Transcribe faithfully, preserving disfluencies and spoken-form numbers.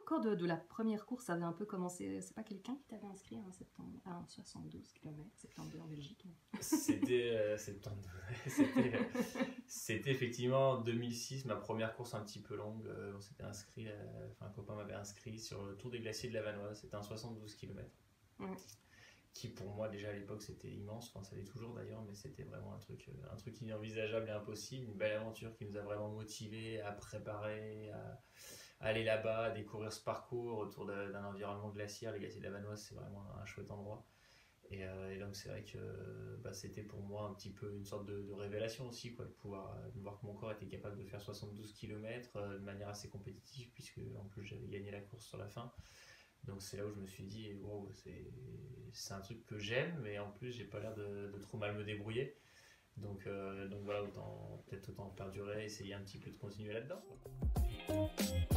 encore de, de la première course, ça avait un peu commencé. C'est pas quelqu'un qui t'avait inscrit à un, septembre, à un soixante-douze kilomètres, septembre en Belgique? C'était euh, septembre. C'était, euh, c'était effectivement en deux mille six, ma première course un petit peu longue. Euh, on s'était inscrit, euh, enfin un copain m'avait inscrit sur le Tour des Glaciers de la Vanoise. C'était un soixante-douze kilomètres. Ouais. Qui pour moi déjà à l'époque c'était immense, enfin ça l'est toujours d'ailleurs, mais c'était vraiment un truc, un truc inenvisageable et impossible, une belle aventure qui nous a vraiment motivés à préparer, à, à aller là-bas, à découvrir ce parcours autour de, d'un environnement glaciaire. Les glaciers de la Vanoise, c'est vraiment un, un chouette endroit. Et, euh, et donc c'est vrai que bah, c'était pour moi un petit peu une sorte de, de révélation aussi, quoi, de pouvoir de voir que mon corps était capable de faire soixante-douze kilomètres euh, de manière assez compétitive, puisque en plus j'avais gagné la course sur la fin. Donc c'est là où je me suis dit, wow, c'est, c'est un truc que j'aime, mais en plus j'ai pas l'air de, de trop mal me débrouiller. Donc, euh, donc voilà, autant, peut-être autant perdurer, essayer un petit peu de continuer là-dedans, quoi.